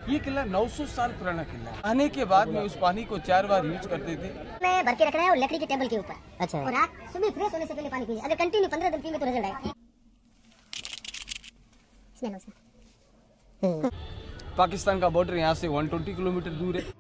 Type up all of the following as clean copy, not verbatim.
ये किला 900 साल पुराना किला है। आने के बाद में उस पानी को 4 बार यूज करते थे। में भर के रखना है और लकड़ी के टेबल के ऊपर। अच्छा। और रात सुबह फ्रेश होने से पहले पानी पीजिए। अगर कंटिन्यू 15 दिन पिएंगे तो रिजल्ट आएगा। पाकिस्तान का बॉर्डर यहाँ से 120 किलोमीटर दूर है।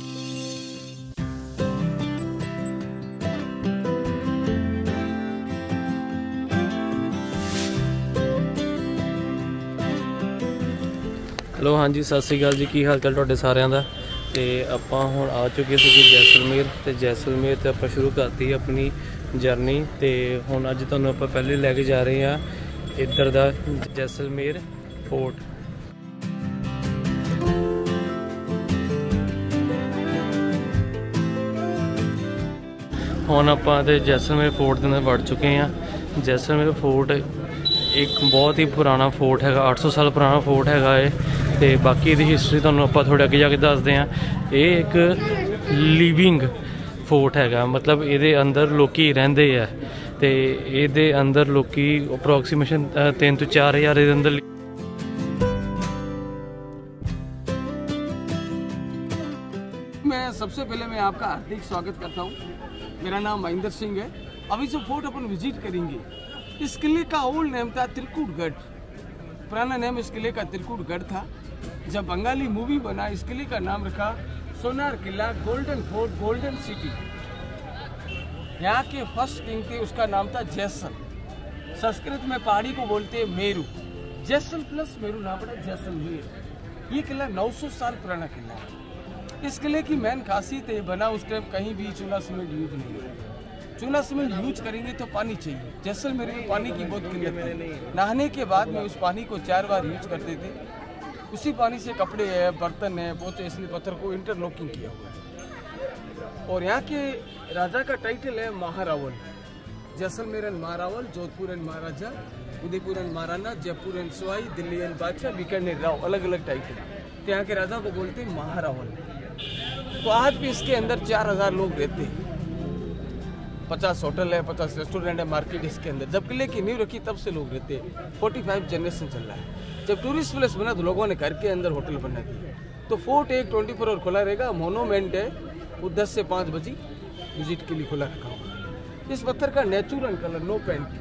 हेलो हाँ जी, सत श्री अकाल जी। की हाल चाल तुहाडे सारिਆਂ ਦਾ। ਤੇ ਆਪਾਂ ਹੁਣ ਆ ਚੁੱਕੇ ਸੀ ਜੈਸਲਮੇਰ ਤੇ ਜੈਸਲਮੇਰ ਤੇ ਆਪਾਂ ਸ਼ੁਰੂ ਕਰਤੀ ਆਪਣੀ ਜਰਨੀ। ਤੇ ਹੁਣ ਅੱਜ ਤੁਹਾਨੂੰ ਆਪਾਂ ਪਹਿਲੇ ਲੈ ਕੇ ਜਾ ਰਹੇ ਆ ਇੱਧਰ ਦਾ ਜੈਸਲਮੇਰ ਫੋਰਟ। ਹੁਣ ਆਪਾਂ ਤੇ ਜੈਸਲਮੇਰ ਫੋਰਟ ਦੇ ਅੰਦਰ ਵੜ ਚੁੱਕੇ ਆ। ਜੈਸਲਮੇਰ ਫੋਰਟ एक बहुत ही पुराना फोर्ट है, 800 साल पुराना फोर्ट है ये। तो बाकी ये हिस्टरी तुहानूं आपां थोड़े अगे जाके दसदे हैं। ये एक लिविंग फोर्ट है, मतलब ये अंदर लोकी रहिंदे आ ते ये अंदर लोकी अप्रोक्सीमेशन 3 तो 4 हज़ार ये अंदर। मैं सबसे पहले मैं आपका हार्दिक स्वागत करता हूँ। मेरा नाम महेंद्र सिंह है। अभी जो फोर्ट अपन विजिट करेंगे, इस किले का ओल्ड नेम था त्रिकुटगढ़। पुराना नेम इस किले का त्रिकुटगढ़ था। जब बंगाली मूवी बना, इस किले का नाम रखा Sonar Qila, golden fort, golden city. यहाँ के फर्स्ट किंग थे, उसका नाम था जैसल। संस्कृत में पहाड़ी को बोलते हैं मेरू। जैसल प्लस मेरू नाम पड़ा जैसलमेर। ये किला 900 साल पुराना किला है। इस किले की मेन खासियत है, बना उस टाइम कहीं भी चूना सीमेंट यूज नहीं है। चूना सीमेंट यूज करेंगे तो पानी चाहिए। जैसलमेर में पानी की बहुत किल्लत है। नहाने के बाद में उस पानी को 4 बार यूज करते थे। उसी पानी से कपड़े है, बर्तन है, पोते, इसलिए पत्थर को इंटरलॉकिंग किया हुआ है। और यहाँ के राजा का टाइटल है महारावल। जैसलमेर महारावल, जोधपुर महाराजा, उदयपुर महाराणा, जयपुर सवाई, दिल्ली बादशाह, बीकानेर राव, अलग अलग टाइटल। तो यहाँ के राजा को बोलते हैं महारावल। तो आज भी इसके अंदर 4000 लोग रहते हैं। 50 होटल है, 50 रेस्टोरेंट है, मार्केट इसके अंदर। जब किले की नींव रखी तब से लोग रहते हैं। 45 जनरेशन चल रहा है। जब टूरिस्ट प्लेस बना तो लोगों ने घर के अंदर होटल बना दिए। तो फोर्ट एक 24 आवर खुला रहेगा। मोनोमेंट है, वो 10 से 5 बजे विजिट के लिए खुला रखा होगा। इस पत्थर का नेचुरल कलर, नो पेंट।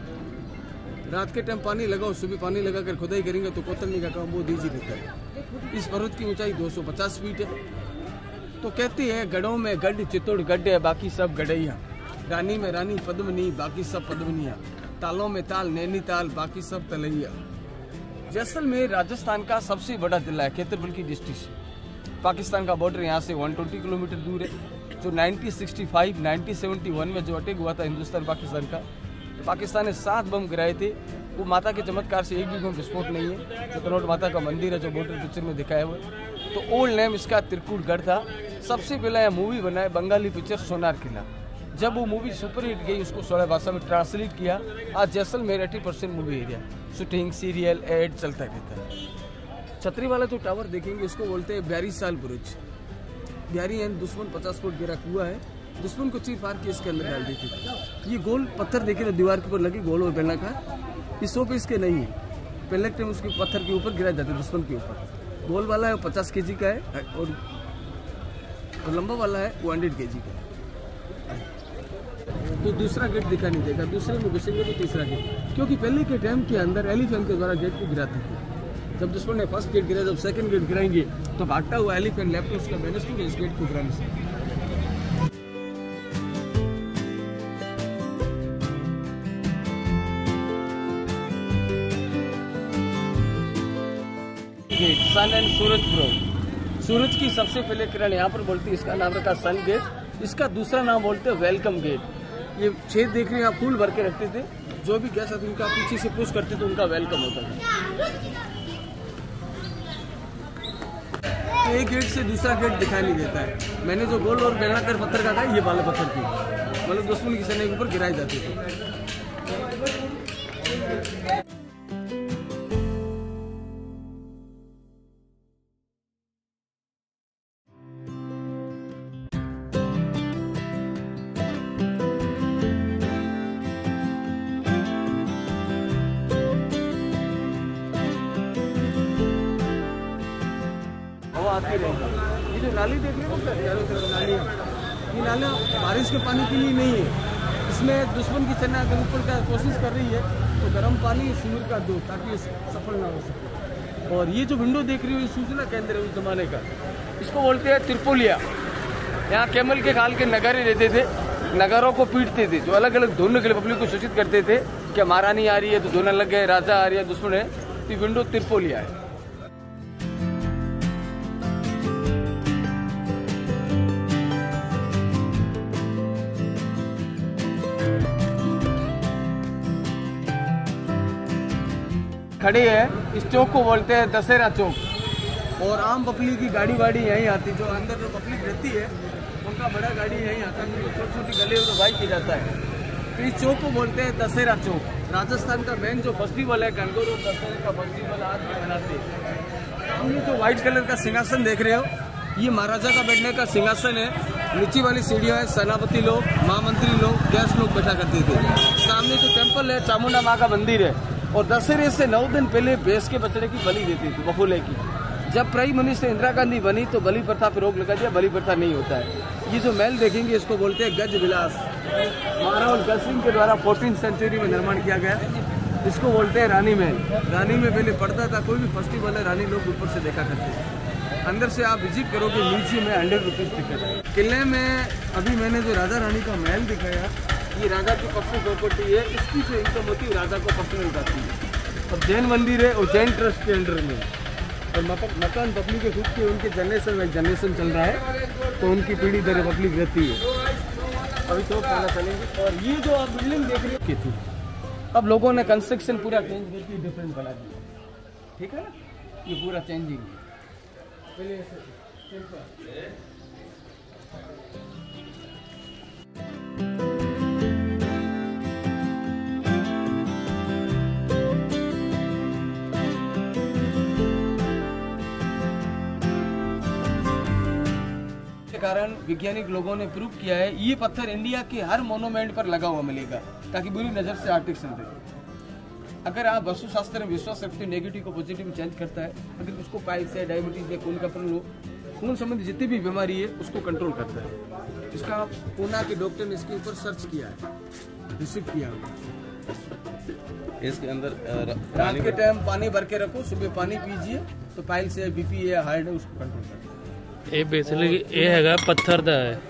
रात के टाइम पानी लगाओ, सुबह पानी लगाकर खुदाई करेंगे तो कोतरनी का काम बहुत ईजी रहता है। इस पर्वत की ऊंचाई 250 फीट है। तो कहते हैं गढ़ों में गढ़, चित्तौड़ गढ़ है, बाकी सब गढ़ैया। रानी में रानी पद्मनी, बाकी सब पद्मनिया। तालों में ताल, नैनीताल, बाकी सब तलैया। जैसलमेर राजस्थान का सबसे बड़ा जिला है, क्षेत्रफल की दृष्टि से। पाकिस्तान का बॉर्डर यहाँ से 120 किलोमीटर दूर है। जो 1965, 1971 में जो अटैक हुआ था हिंदुस्तान पाकिस्तान का, तो पाकिस्तान ने 7 बम गिराए थे। वो माता के चमत्कार से एक भी बम विस्फोट नहीं है। जो कनौट माता का मंदिर है, जो बॉर्डर पिक्चर में दिखाया हुआ है। तो ओल्ड नेम इसका त्रिकुटगढ़ था। सबसे पहला यह मूवी बना है, बंगाली पिक्चर सोनार किला। जब वो मूवी सुपरहिट गई, उसको 16 भाषा में ट्रांसलेट किया। आज Jaisalmer 80% movie area, shooting, serial, ad चलता रहता है। छतरी वाला जो टावर देखेंगे, उसको बोलते हैं ब्यारी साल बुरुज। ब्यारी एंड दुश्मन 50 फुट गिरा कुआ है। दुश्मन को चीर फाड़ के इसके अंदर डाल दी थी। ये गोल पत्थर देखे तो दीवार के ऊपर लगे, गोल और बेलना का। इस 100 पीस के नहीं है, पहले टाइम उसके पत्थर के ऊपर गिरा जाते दुश्मन के ऊपर। गोल वाला है 50 kg का है, और तो लंबा वाला है 100 kg का है। तो दूसरा गेट दिखा नहीं देगा। दूसरे में घुसेंगे तो तीसरा गेट, क्योंकि पहले के टाइम के अंदर एलिफेंट के द्वारा गेट को गिराते थे। जब दुश्मन ने फर्स्ट गेट गिरा, जब सेकंड गेट गिराएंगे तो भागता हुआ एलिफेंट लेफ्ट उसका बेनिफिट है इस गेट को गिराने से। सन एंड सूरज ग्रोव। सूरज की सबसे पहले किरण यहाँ पर बोलती है, इसका नाम रखा सन गेट। इसका दूसरा नाम बोलते हैं वेलकम गेट। ये छेद देख रहे हैं, आप फूल भर के रखते थे। जो भी गैस आती उनका पीछे से पुश करते थे, उनका वेलकम होता था। तो एक गेट से दूसरा गेट दिखाई नहीं देता है। मैंने जो गोल और बेलनाकार पत्थर का था, ये वाले पत्थर की, मतलब दुश्मन की सेना के ऊपर गिराए जाते थे। आती रहेगी। ये जो नाली देख रहे हो सर, चारों तरफ नालियाँ, ये नाला बारिश के पानी के लिए नहीं है। इसमें दुश्मन की सेना अगर ऊपर का कोशिश कर रही है तो गर्म पानी शिविर का दो ताकि सफल ना हो सके। और ये जो विंडो देख रही हो ये सूचना केंद्र है उस जमाने का, इसको बोलते हैं त्रिपोलिया। यहाँ कैमल के खाल के नगारे रहते थे, नगारों को पीटते थे, जो अलग अलग धुन के लिए पब्लिक को सूचित करते थे कि महारानी आ रही है तो धुन लग गए, राजा आ रही है दुश्मन है, तो विंडो त्रिपोलिया है। खड़ी है, इस चौक को बोलते हैं दशहरा चौक। और आम पब्लिक की गाड़ी वाड़ी यहीं आती, जो अंदर जो पब्लिक रहती है उनका बड़ा गाड़ी यहीं आता है, छोटी छोटी गली तो बाइक की जाता है। तो इस चौक को बोलते हैं दशहरा चौक। राजस्थान का मेन जो फेस्टिवल है गणगौर दशहरे का फेस्टिवल आज भी मनाते हैं। ये जो व्हाइट कलर का सिंहासन देख रहे हो ये महाराजा का बैठने का सिंहासन है। नीचे वाली सीढ़ियाँ है, सेनापति लोग, महामंत्री लोग, गेस्ट लोग बैठा करते थे। सामने जो टेम्पल है चामुंडा माँ का मंदिर है। और दशहरे से 9 दिन पहले भैंस के बछड़े की बलि देती थी, बफूले की। जब प्राइम मिनिस्टर इंदिरा गांधी बनी तो बलि प्रथा पर रोक लगा दिया, बलि प्रथा नहीं होता है। ये जो महल देखेंगे इसको बोलते हैं गज विलास। महाराणा गज सिंह के द्वारा 14वीं सेंचुरी में निर्माण किया गया, इसको बोलते हैं रानी महल। रानी में पहले पड़ता था, कोई भी फेस्टिवल है रानी लोग ऊपर से देखा करते थे। अंदर से आप विजिट करोगे, म्यूजियम में 100 रुपीज़ टिकट। किले में अभी मैंने जो राजा रानी का महल दिखाया ये राजा की पर्सनल प्रॉपर्टी है, इसकी जो इनकम होती है राजा को पर्सनल जाती है। और जैन मंदिर है और जैन ट्रस्ट के अंडर में। और मकान पब्लिक के खुद के उनके जनरेशन में जनरेशन चल रहा है तो उनकी पीढ़ी दर पब्लिक रहती है। अभी तो पहला चलेंगे। और ये जो आप बिल्डिंग देख रहे हो थी, अब लोगों ने कंस्ट्रक्शन पूरा चेंज करके डिफरेंट बना दिया, ठीक है ना, ये पूरा चेंजिंग पहले कारण वैज्ञानिक लोगों ने प्रूव किया है ये पत्थर इंडिया के हर मोनूमेंट पर लगा हुआ मिलेगा ताकि बुरी नजर से आर्टिस्ट रहे। अगर आप वस्तुशास्त्र में विश्वास रखते हो नेगेटिव को पॉजिटिव में चेंज करता है। अगर उसको पाइल्स है, डायबिटीज है, खून का प्रॉब्लम हो, खून संबंधी जितनी भी बीमारी है उसको कंट्रोल करता है। इसका पूना के डॉक्टर ने इसके ऊपर सर्च किया है, रिसीव किया है। इसके अंदर रात के टाइम पानी भर के रखो, सुबह पानी पीजिए तो पाइल्स है, बीपी है, हार्ट है, उसको कंट्रोल करता है। ਇਹ ਬੇਸਿਕਲੀ ਇਹ ਹੈਗਾ ਪੱਥਰ ਦਾ ਹੈ,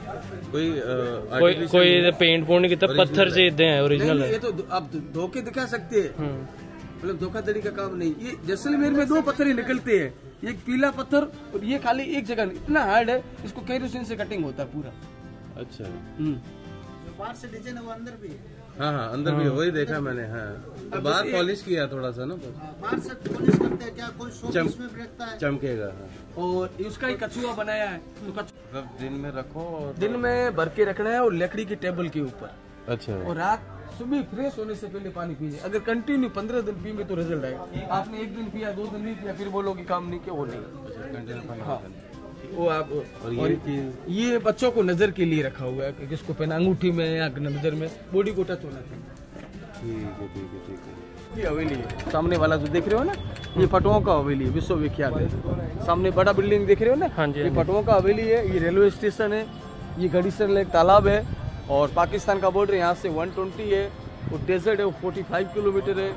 ਕੋਈ पेंट पोंट नहीं किया, पत्थर से इधर है ओरिजिनल है। ये तो आप धोखे दिखा सकते हैं, मतलब धोखाधड़ी का काम नहीं। ये जैसलमेर में 2 पत्थर ही निकलते हैं, एक पीला पत्थर और ये खाली एक जगह, इतना हार्ड है इसको केरोसिन से कटिंग होता है पूरा। अच्छा, जो बाहर से डिजाइन है वो अंदर भी है। हाँ हाँ अंदर भी वही देखा मैंने। हाँ तो बाहर पॉलिश किया थोड़ा सा ना, बाहर से पॉलिश करते हैं, क्या कोई शो इसमें रखता है, चमकेगा। और उसका ही कछुआ बनाया है, तो मतलब दिन में रखो और दिन में भर के रखना है और लकड़ी के टेबल के ऊपर। अच्छा, और रात सुबह फ्रेश होने से पहले पानी पीजिए। अगर कंटिन्यू 15 दिन पिएंगे तो रिजल्ट आएगा। आपने 1 दिन पिया, 2 दिन नहीं पिया, फिर बोलोगे काम नहीं किया, वो नहीं। हाँ वो आप और ये बच्चों को नजर के लिए रखा हुआ है कि किसको पहना, अंगूठी में या नजर में, बॉडी को टच होना चाहिए। ठीक है। ये हवेली है सामने वाला जो देख रहे हो ना, ये पटुओं का हवेली है, विश्व विख्यात है। सामने बड़ा बिल्डिंग देख रहे हो ना, हाँ जी, ये पटुओं का हवेली है। ये रेलवे स्टेशन है, ये गढ़ीसर लेक तालाब है और पाकिस्तान का बॉर्डर यहाँ से 120 है। और डेजर्ट है वो 45 किलोमीटर है।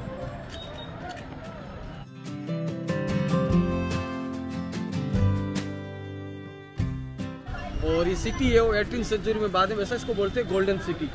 और ये सिटी है वो 18वीं सेंचुरी में बाद में वैसा इसको बोलते हैं गोल्डन सिटी।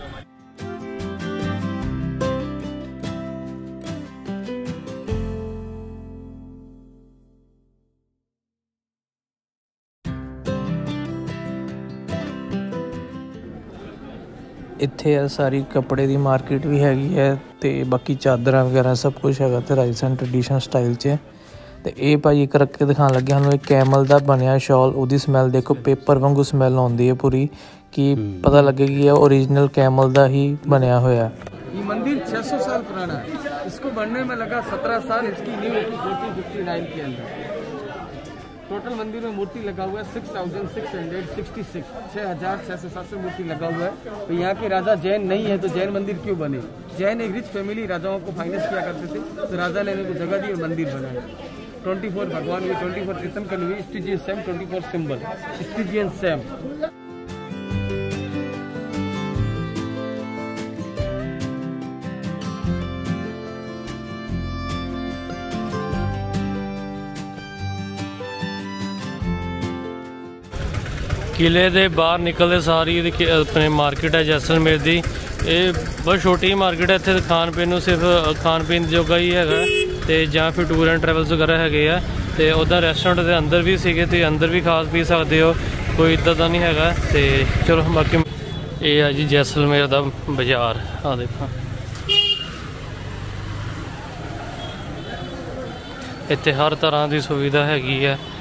ਇੱਥੇ ਆ ਸਾਰੀ ਕੱਪੜੇ ਦੀ ਮਾਰਕੀਟ ਵੀ ਹੈਗੀ ਹੈ ਤੇ ਬਾਕੀ ਚਾਦਰਾਂ ਵਗੈਰਾ ਸਭ ਕੁਝ ਹੈਗਾ ਤੇ ਰਾਜਸਥਾਨ ਟ੍ਰੈਡੀਸ਼ਨਲ ਸਟਾਈਲ 'ਚ। ਤੇ ਇਹ ਭਾਜੀ ਇੱਕ ਰੱਖ ਕੇ ਦਿਖਾਉਣ ਲੱਗੇ ਸਾਨੂੰ ਇਹ ਕੈਮਲ ਦਾ ਬਣਿਆ ਸ਼ਾਲ, ਉਹਦੀ ਸਮੈਲ ਦੇਖੋ, ਪੇਪਰ ਵਾਂਗੂ ਸਮੈਲ ਆਉਂਦੀ ਹੈ पूरी, कि पता लगे कि ये ओरिजिनल कैमल दा ही बनया हुआ है। ये मंदिर 600 साल पुराना है, इसको बनने में लगा 17 साल। इसकी नींव रखी 1459 के अंदर। टोटल मंदिर में मूर्ति लगा हुआ है 6666, 6600 मूर्ति लगा हुआ है। तो यहाँ के राजा जैन नहीं है तो जैन मंदिर क्यों बने? जैन एक रिच फैमिली राजाओं को फाइनेंस किया करते थे, तो राजा ने इनको जगह दी और मंदिर बनाया। 24 भगवान हुए, 24 तीर्थंकर हुए, स्टिजियन सेम, 24 सिंबल, स्टिजियन सेम। किले ਦੇ ਬਾਹਰ ਨਿਕਲਦੇ ਸਾਰੀ ਇਹਦੀ ਆਪਣੇ ਮਾਰਕੀਟ ਹੈ ਜੈਸਲਮੇਰ ਦੀ। ਇਹ ਬਹੁਤ ਛੋਟੀ ਮਾਰਕੀਟ ਹੈ, ਇੱਥੇ ਖਾਣ ਪੀਣ ਨੂੰ ਸਿਰਫ ਖਾਣ ਪੀਣ ਜੋਗਾ ਹੀ ਹੈਗਾ ਤੇ ਜਾਂ ਫਿਰ ਟੂਰ ਐਂਡ ਟਰੈਵਲਸ ਵਗੈਰਾ ਹੈਗੇ ਆ ਤੇ ਉੱਦਾਂ ਰੈਸਟੋਰੈਂਟ ਦੇ ਅੰਦਰ ਵੀ ਸੀਗੇ ਤੇ ਅੰਦਰ ਵੀ ਖਾ ਪੀ ਸਕਦੇ ਹੋ, ਕੋਈ ਇੱਦਾਂ ਦਾ ਨਹੀਂ ਹੈਗਾ। ਤੇ ਚਲੋ ਬਾਕੀ ਇਹ ਆ ਜੀ ਜੈਸਲਮੇਰ ਦਾ ਬਾਜ਼ਾਰ। ਆ ਦੇਖੋ ਇੱਥੇ ਹਰ ਤਰ੍ਹਾਂ ਦੀ ਸੁਵਿਧਾ ਹੈਗੀ ਹੈ।